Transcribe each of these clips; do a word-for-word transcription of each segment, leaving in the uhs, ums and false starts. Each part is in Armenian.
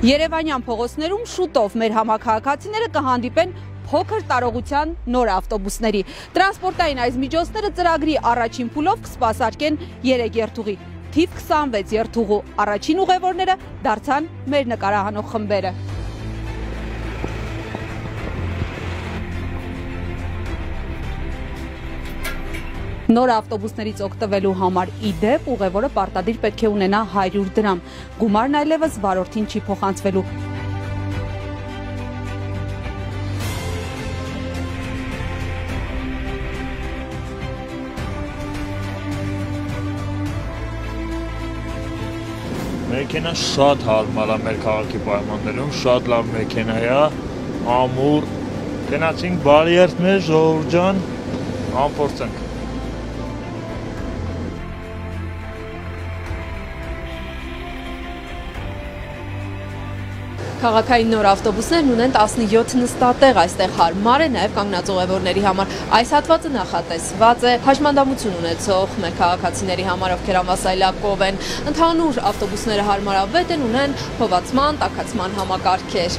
Երևանյան փողոցներում շուտով մեր համաքաղաքացիները կհանդիպեն փոքր տարողության նոր ավտոբուսների։ Տրանսպորտային այս միջոցները ծրագրի առաջին փուլով կսպասարկեն երեք երթուղի, թիվ քսանվեց երթուղու։ Առաջին ուղևորները դարձան մեր նկարահանող խմբերը։ Նոր ավտոբուսներից օգտվելու համար ի դեպ ուղևորը պարտադիր պետք է ունենա հարյուր դրամ, գումարն այլևս վարորդին չի փոխանցվելու։ Մեքենան շատ հարմար է մեր քաղաքի պայմաններում, շատ լավ մեքենա է, ամուր, գնացինք բարի երթ մեր ժողովուրդ ջան, անփորձենք։ Քաղաքային նոր ավտոբուսներն ունեն տասնյոթ նստատեղ, այստեղ հարմար է նաև կանգնած ուղևորների համար։ Այս հատվածը նախատեսված է հաշմանդամություն ունեցող մեր քաղաքացիների համար, ովքեր անվասայլակով են։ Ընդհանուր ավտոբուսները հարմարավետ են, ունեն փոխվածման, տաքացման համակարգեր։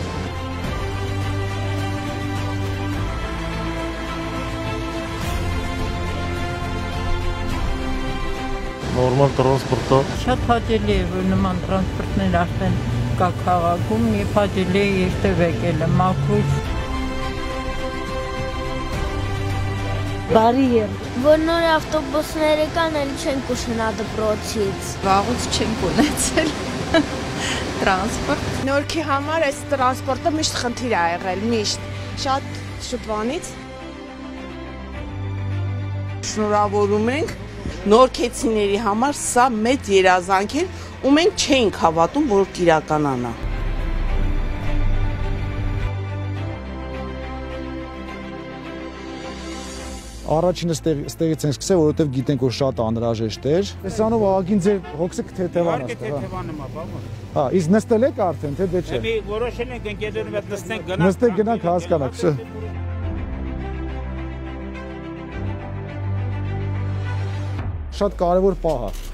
Նորմալ տրանսպորտը։ Շատ հաճելի է, որ նման տրանսպորտներ արդեն կա քաղաքում, եւ հաճելի է երթև եկել է մաքուր։ Բարի եմ, որ նոր ավտոբուսները կան, էլ չենք ուշնա դպրոցից։ Վաղուց չենք ունեցել տրանսպորտ։ Նորքի համար այս տրանսպորտը միշտ խնդիր է եղել, միշտ, շատ շուտվանից։ Շնորհավորում ենք նորքեցիների համար, սա մեծ երազանք է, ու մենք չէինք հավատում, որ կիրականանա։ Առաջինը ստեղից ենք սկսել, որովհետև գիտենք, որ շատ անհրաժեշտ էր։ Տեսանով աղագին ձեր հոգսը կթեթևանա։ Թեթևանում է, բաբա։ Հա, իսկ նստել եք արդեն, թե դե չէ։ Մի որոշել ենք ընկերներով հետ նստենք, գնանք։ Նստեք, գնանք, հասկանանք։ Շատ կարևոր պահ է։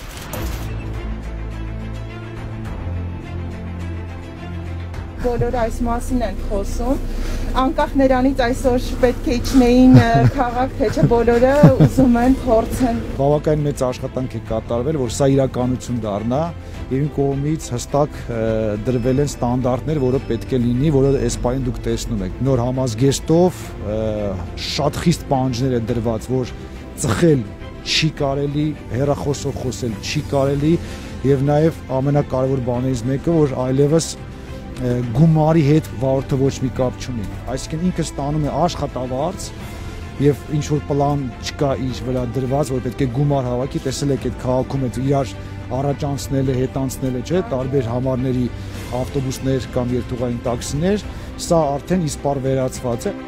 Բոլորը այս մասին են խոսում, անկախ նրանից այսօր պետք է իջնեին քաղաք, թե չէ բոլորը ուզում են փորձեն։ Բավականին մեծ աշխատանք է կատարվել, որ սա իրականություն դառնա, եւ իմ կողմից հստակ դրվել են ստանդարտներ, որը պետք է լինի, որը այս պահին դուք տեսնում եք։ Նոր համազգեստով շատ խիստ պահանջներ է դրված, որ ծխել չի կարելի, հեռախոսով խոսել չի կարելի, եւ նաեւ ամենակարևոր բաներից մեկը, որ այլևս գումարի հետ վարորդը ոչ մի կապ չունի։ Այսինքն ինքը ստանում է աշխատավարձ եւ ինչ որ պլան չկա իր վրա դրված, որ պետք է գումար հավաքի, տեսել եք այդ քաղաքում այդ իրար առաջանցնելը, հետանցնելը, չէ, տարբեր համարների ավտոբուսներ կամ երթուղային տաքսիներ, սա արդեն իսպառ վերացված է։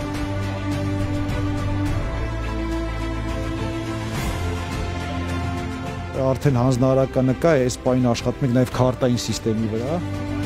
Արդեն հանձնարարականը կա, այս պահին աշխատում ենք նաեւ քարտային համակարգի վրա։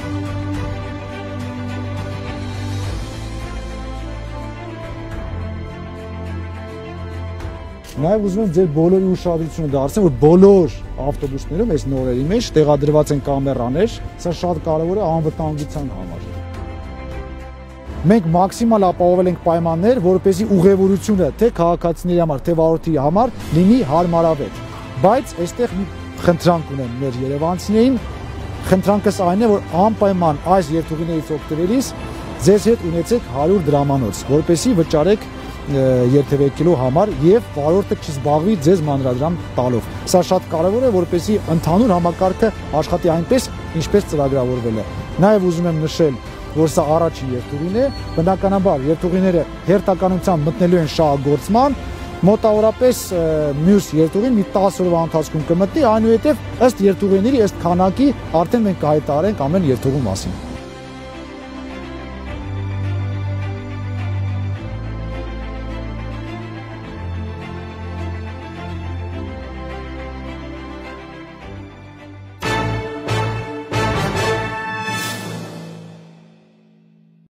Նաև ուզում եմ ձեր բոլորի ուշադրությունը դարձնել, որ բոլոր ավտոբուսներում այս նորերի մեջ տեղադրված են կամերաներ, սա շատ կարևոր է անվտանգության համար։ Մենք մաքսիմալ ապահովել ենք պայմաններ, որպեսզի ուղևորությունը թե քաղաքացիների համար, թե վարորդի համար լինի հարմարավետ։ Բայց այստեղ մի խնդրանք ունեմ մեր երևանցիներին, խնդրանքս այն է, որ անպայման այս երթուղիներից օգտվելիս ձեզ հետ ունեցեք հարյուր դրամանոց, որպեսզի վճարեք երթևեկելու համար եւ վարորդը չզբաղվի ձեզ մանրադրամ տալով։ Սա շատ կարեւոր է, որպեսզի ընդհանուր համակարգը աշխատի այնպես, ինչպես ծրագրավորվել է։ Նաեւ ուզում եմ նշել, որ սա առաջին երթուղին է, բնականաբար երթուղիները հերթականությամբ մտնելու են շահագործման, մոտավորապես մյուս երթուղին մի տասը օրվա ընթացքում կմտնի, այնուհետև ըստ երթուղիների, ըստ քանակի արդեն մենք կհայտարարենք ամեն երթուղու մասին։